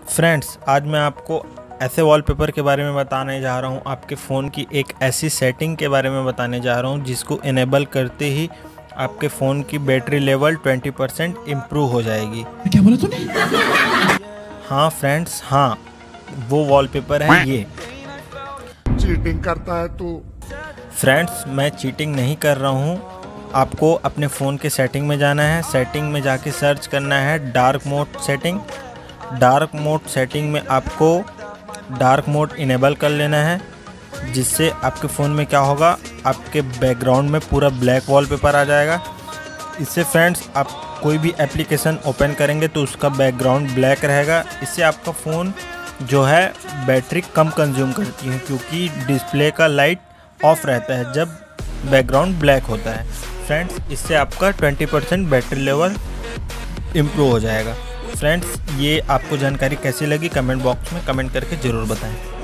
Friends, आज मैं आपको ऐसे वॉलपेपर के बारे में बताने जा रहा हूँ, आपके फ़ोन की एक ऐसी सेटिंग के बारे में बताने जा रहा हूँ जिसको इनेबल करते ही आपके फ़ोन की बैटरी लेवल 20% इम्प्रूव हो जाएगी। क्या बोला तूने? हाँ फ्रेंड्स, हाँ वो वॉलपेपर है ये। चीटिंग करता है तू। फ्रेंड्स, मैं चीटिंग नहीं कर रहा हूँ। आपको अपने फ़ोन के सेटिंग में जाना है, सेटिंग में जाके सर्च करना है dark mode setting. Dark mode setting में आपको डार्क मोड इनेबल कर लेना है, जिससे आपके फ़ोन में क्या होगा, आपके बैकग्राउंड में पूरा ब्लैक वॉलपेपर आ जाएगा। इससे फ्रेंड्स, आप कोई भी एप्लीकेशन ओपन करेंगे तो उसका बैकग्राउंड ब्लैक रहेगा। इससे आपका फ़ोन जो है बैटरी कम कंज्यूम करती है, क्योंकि डिस्प्ले का लाइट ऑफ रहता है जब बैकग्राउंड ब्लैक होता है। फ्रेंड्स, इससे आपका 20% बैटरी लेवल इम्प्रूव हो जाएगा। फ्रेंड्स, ये आपको जानकारी कैसी लगी कमेंट बॉक्स में कमेंट करके ज़रूर बताएं।